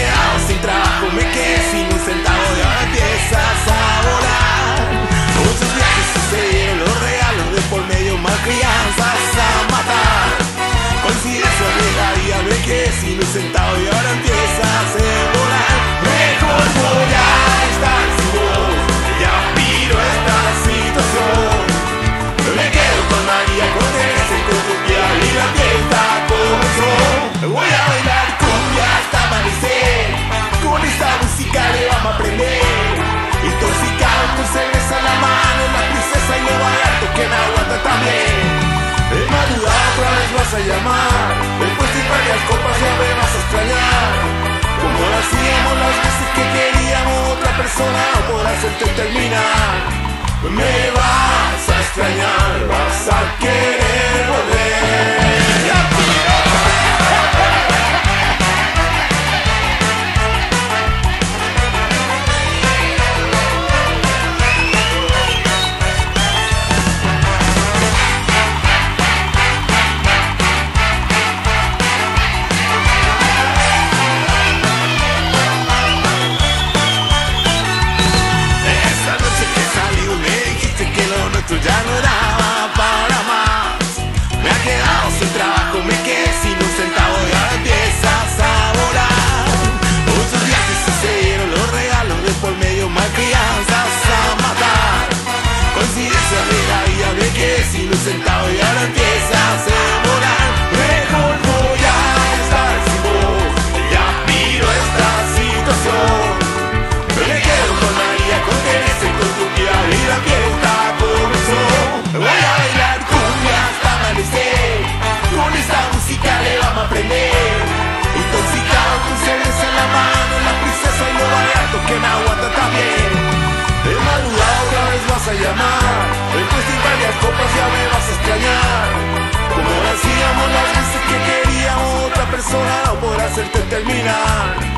quedado sin trabajo, me quedé sin un centavo y ahora empiezas a volar. Muchos viajes sucedieron, los regalos de por medio, más crianzas a matar. Coincidencia de la vida, me quedé sin un centavo y ahora empiezas a volar. Mejor voy a estar sin vos, ya aspiro a esta situación. Me quedo con María, con Teresa y con tu piel y la fiesta comenzó. Voy a bailar cumbia hasta amanecer, con esta música le vamos a aprender. Intoxicado con cerveza en la mano, la princesa y lo barato que me aguanta también. De madrugada otra vez vas a llamar, después de varias copas ya me vas a extrañar. Como lo hacíamos las veces que queríamos, otra persona no podrá hacerte terminar. Me vas a extrañar, vas a querer volver. Ya no daba para más. Me ha quedado sin trabajo, me quedé sin un centavo y ahora empiezas a volar. Muchos viajes sucedieron, los regalos de por medio, más crianzas a matar. Coincidencia de la vida, me quedé sin un centavo y ahora empiezas a volar. Mejor voy a estar sin vos, ya aspiro a esta situación. Me quedo con María, con Teresa y con tu tía y la fiesta. Voy a bailar cumbia hasta amanecer, con esta música le vamos a aprender. Intoxicado con cerveza en la mano, la princesa y lo barato que me aguanta también. De madrugada otra vez vas a llamar, después de varias copas ya me vas a extrañar. Como lo hacíamos las veces que queríamos, otra persona no podrá hacerte terminar.